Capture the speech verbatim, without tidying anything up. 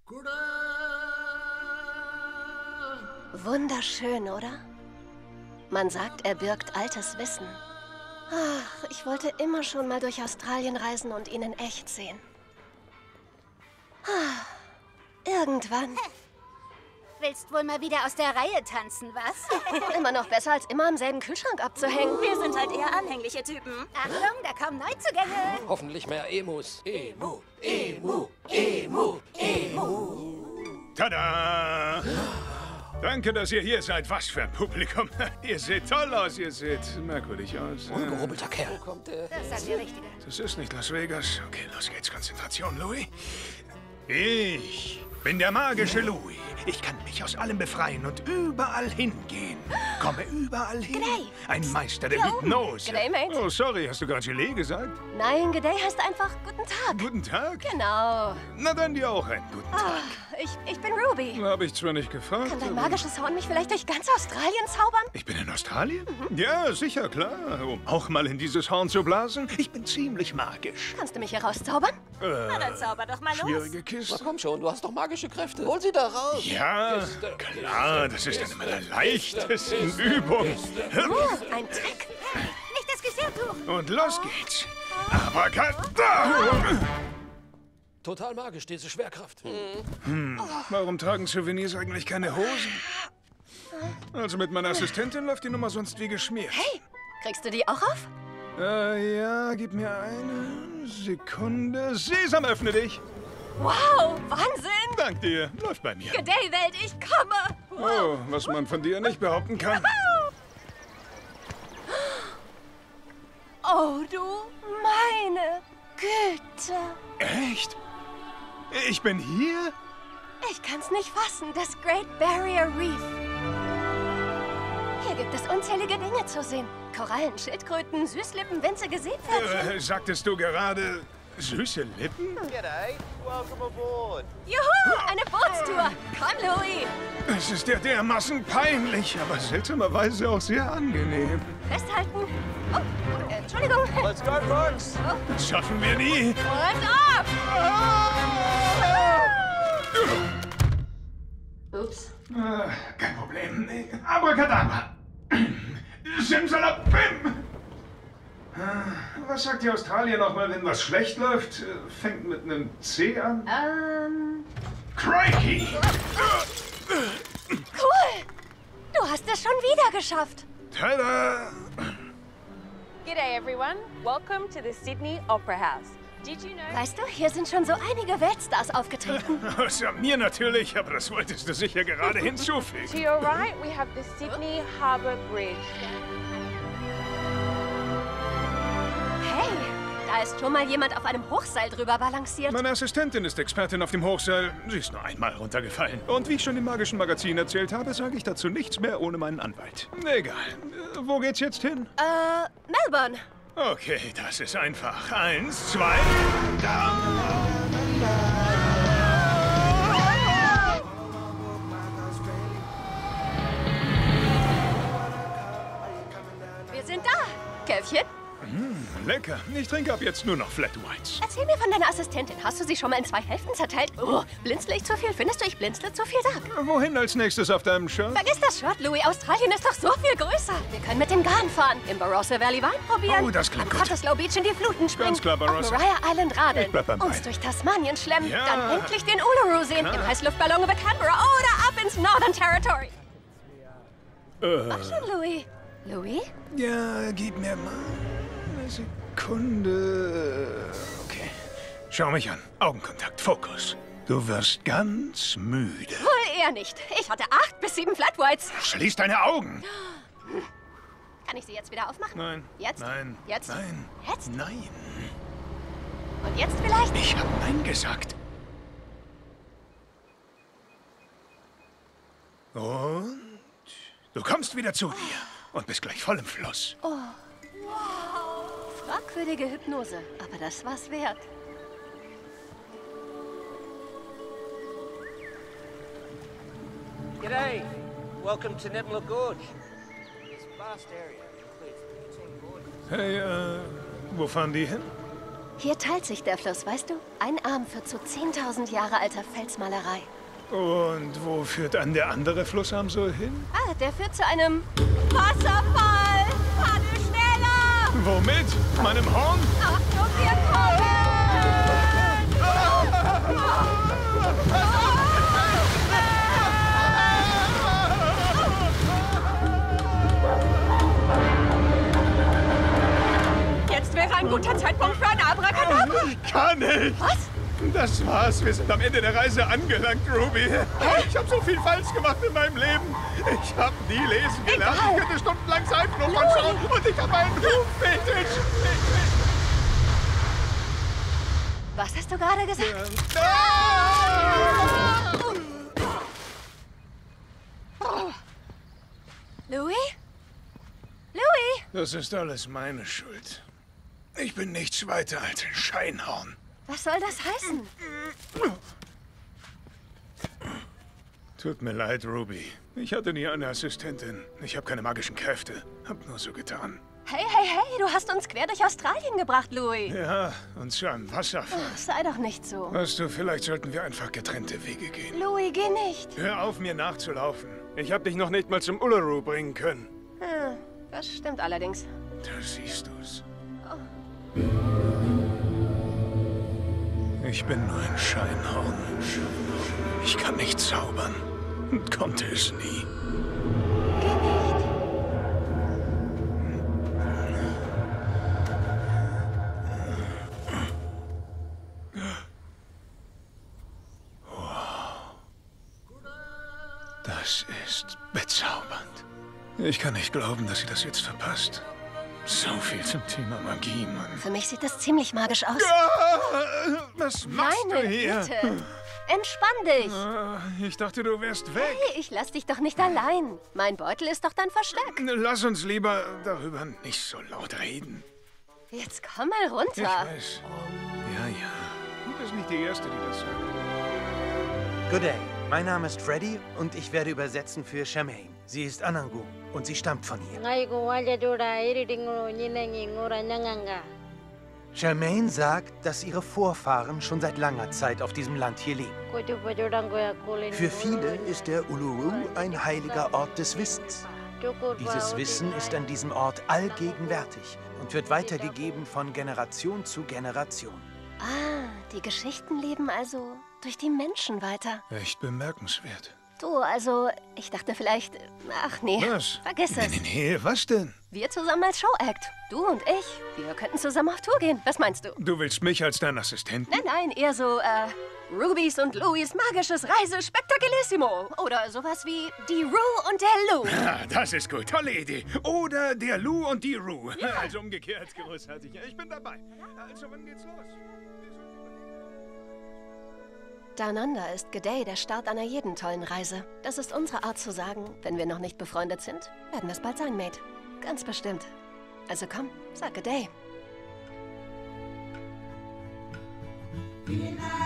Wunderschön, oder? Man sagt, er birgt altes Wissen. Ach, ich wollte immer schon mal durch Australien reisen und ihn in echt sehen. Ah, irgendwann. Willst wohl mal wieder aus der Reihe tanzen, was? Immer noch besser, als immer am selben Kühlschrank abzuhängen. Wir sind halt eher anhängliche Typen. Achtung, da kommen Neuzugänge. Hoffentlich mehr Emus. Emu, Emu, Emu, Emu. Tada! Danke, dass ihr hier seid. Was für ein Publikum. Ihr seht toll aus, ihr seht merkwürdig aus. Ungehobelter Kerl. Wo kommt der? Das sagt der Richtige. Das ist nicht Las Vegas. Okay, los geht's. Konzentration, Louis. Ich bin der magische Louis. Ich kann mich aus allem befreien und überall hingehen. Komme überall hin. G'day. Ein Meister der Hypnose. G'day, Mate. Oh, sorry, hast du gerade Gelee gesagt? Nein, G'day heißt einfach Guten Tag. Guten Tag. Genau. Na dann dir auch einen guten Tag. Ah, ich, ich bin Ruby. Habe ich zwar nicht gefragt, Kann dein aber- magisches Horn mich vielleicht durch ganz Australien zaubern? Ich bin in Australien? Ja, sicher, klar. Um auch mal in dieses Horn zu blasen. Ich bin ziemlich magisch. Kannst du mich hier rauszaubern? Na, dann zauber doch mal los. Schwierige Na Kiste. komm schon, du hast doch magische Kräfte. Hol sie da raus. Ja, klar, das ist eine meiner leichtesten Übungen. Oh, ein Trick. Nicht das Geschirrtuch. Und los geht's. Abracadabra! Total magisch, diese Schwerkraft. Warum tragen Souvenirs eigentlich keine Hosen? Also mit meiner Assistentin läuft die Nummer sonst wie geschmiert. Hey, kriegst du die auch auf? Äh, ja, gib mir eine Sekunde. Sesam, öffne dich. Wow, Wahnsinn. Dank dir. Läuft bei mir. G'day, Welt, ich komme. Oh, was man von dir nicht behaupten kann. Oh, du meine Güte. Echt? Ich bin hier? Ich kann's nicht fassen, das Great Barrier Reef. Hier gibt es unzählige Dinge zu sehen. Korallen, Schildkröten, Süßlippen, winzige Seepferdchen. Äh, sagtest du gerade süße Lippen? G'day, welcome aboard. Juhu, eine Bootstour. Komm, Louis. Es ist ja dermaßen peinlich, aber seltsamerweise auch sehr angenehm. Festhalten. Oh, äh, Entschuldigung. Let's go, folks. Das schaffen wir nie. Und ab. Ups. Äh, kein Problem. Abracadabra. Simsalabim. Äh, Was sagt die Australier nochmal, wenn was schlecht läuft? Äh, Fängt mit einem C an? Ähm, Crikey! cool. Du hast es schon wieder geschafft. Tada! G'day everyone, welcome to the Sydney Opera House. Did you know... Weißt du, hier sind schon so einige Weltstars aufgetreten. Außer mir natürlich, aber das wolltest du sicher gerade hinzufügen. To your right, we have the Sydney Harbour Bridge. Hey, da ist schon mal jemand auf einem Hochseil drüber balanciert. Meine Assistentin ist Expertin auf dem Hochseil. Sie ist nur einmal runtergefallen. Und wie ich schon im magischen Magazin erzählt habe, sage ich dazu nichts mehr ohne meinen Anwalt. Egal. Äh, Wo geht's jetzt hin? Äh, Melbourne. Okay, das ist einfach. Eins, zwei, da. Wir sind da. Käffchen? Lecker. Ich trinke ab jetzt nur noch Flat Whites. Erzähl mir von deiner Assistentin. Hast du sie schon mal in zwei Hälften zerteilt? Oh, blinzle ich zu viel? Findest du, ich blinzle zu viel? Sag. Wohin als nächstes auf deinem Shirt? Vergiss das Shirt, Louis. Australien ist doch so viel größer. Wir können mit dem Garn fahren, im Barossa Valley Wein probieren, Oh, das klingt am gut. Cottesloe Beach in die Fluten springen, Ganz klar, Barossa. auf Maria Island radeln, Ich bleib beim uns Wein. durch Tasmanien schlemmen, Ja. dann endlich den Uluru sehen, im Heißluftballon über Canberra oder ab ins Northern Territory. Äh, Ach schon, Louis. Louis? ja, gib mir mal eine Sekunde. Okay. Schau mich an. Augenkontakt, Fokus. Du wirst ganz müde. Wohl eher nicht. Ich hatte acht bis sieben Flat Whites. Schließ deine Augen. Kann ich sie jetzt wieder aufmachen? Nein. Jetzt? Nein. Jetzt? Nein. Jetzt? Nein. Und jetzt vielleicht? Ich habe Nein gesagt. Und du kommst wieder zu dir und bist gleich voll im Fluss. Fragwürdige Hypnose, aber das war's wert. G'day, welcome to Nebula Gorge. This vast area includes eighteen gorges. Hey, äh, wo fahren die hin? Hier teilt sich der Fluss, weißt du? Ein Arm führt zu zehntausend Jahre alter Felsmalerei. Und wo führt dann der andere Flussarm so hin? Ah, der führt zu einem Wasserfall! Paddel schneller! Womit? Meinem Horn? Achtung, wir kommen! Jetzt wäre ein guter Zeitpunkt für ein Abracadabra. Ich kann nicht! Was? Das war's. Wir sind am Ende der Reise angelangt, Ruby. Ich habe so viel falsch gemacht in meinem Leben. Ich habe nie lesen gelernt. Egal. Ich könnte stundenlang Seifenopern schauen. Und ich habe einen Rufetisch. Was hast du gerade gesagt? Louis? Louis? Das ist alles meine Schuld. Ich bin nichts weiter als ein Scheinhorn. Was soll das heißen? Tut mir leid, Ruby. Ich hatte nie eine Assistentin. Ich habe keine magischen Kräfte. Hab nur so getan. Hey, hey, hey, du hast uns quer durch Australien gebracht, Louis. Ja, und zu einem Wasserfall. Ach, sei doch nicht so. Weißt du, vielleicht sollten wir einfach getrennte Wege gehen. Louis, geh nicht. Hör auf, mir nachzulaufen. Ich habe dich noch nicht mal zum Uluru bringen können. Hm, das stimmt allerdings. Da siehst du's. Ich bin nur ein Scheinhorn. Ich kann nicht zaubern und konnte es nie. Geh nicht. Das ist bezaubernd. Ich kann nicht glauben, dass sie das jetzt verpasst. So viel zum Thema Magie, Mann. Für mich sieht das ziemlich magisch aus. Ah, was machst Meine du hier? Güte. Entspann dich. Ah, ich dachte, du wärst weg. Hey, ich lass dich doch nicht allein. Mein Beutel ist doch dein Versteck. Lass uns lieber darüber nicht so laut reden. Jetzt komm mal Ich runter. weiß. Ja, ja. Du bist nicht die Erste, die das sagt. Good day. Mein Name ist Freddy und ich werde übersetzen für Charmaine. Sie ist Anangu und sie stammt von hier. Charmaine sagt, dass ihre Vorfahren schon seit langer Zeit auf diesem Land hier leben. Für viele ist der Uluru ein heiliger Ort des Wissens. Dieses Wissen ist an diesem Ort allgegenwärtig und wird weitergegeben von Generation zu Generation. Ah, die Geschichten leben also durch die Menschen weiter. Echt bemerkenswert. Du, also, ich dachte vielleicht... Ach nee, Was? vergiss Nee, es. nee, nee, was denn? Wir zusammen als Show-Act. Du und ich. Wir könnten zusammen auf Tour gehen. Was meinst du? Du willst mich als dein Assistenten? Nein, nein, eher so, äh, Rubys und Louis magisches Reise-Spektakulissimo. Oder sowas wie die Roo und der Lou. Ah, das ist gut. Tolle Idee. Oder der Lou und die Roo. Also umgekehrt. Großartig. Ich bin dabei. Also, wann geht's los? Down Under ist G'day der Start einer jeden tollen Reise. Das ist unsere Art zu sagen, wenn wir noch nicht befreundet sind, werden wir es bald sein, Mate. Ganz bestimmt. Also komm, sag G'day. Good night.